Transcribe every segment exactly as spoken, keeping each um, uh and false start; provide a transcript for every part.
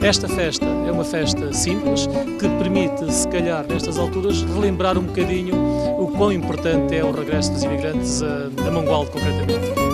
esta festa é uma festa simples, que permite, se calhar, nestas alturas, relembrar um bocadinho o quão importante é o regresso dos imigrantes a, a Mangualde, concretamente.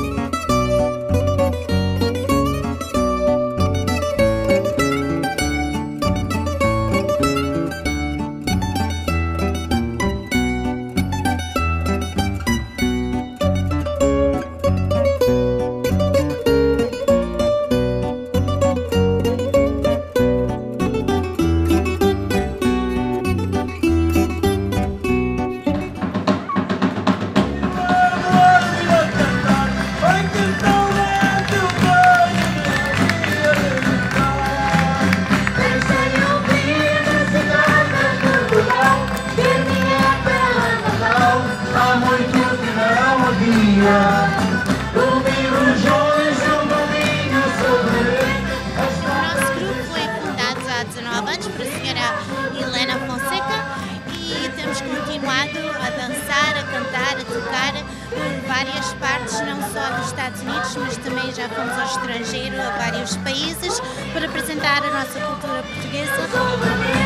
O nosso grupo foi fundado há dezanove anos por a senhora Helena Fonseca e temos continuado a dançar, a cantar, a tocar por várias partes, não só dos Estados Unidos, mas também já fomos ao estrangeiro, a vários países, para apresentar a nossa cultura portuguesa.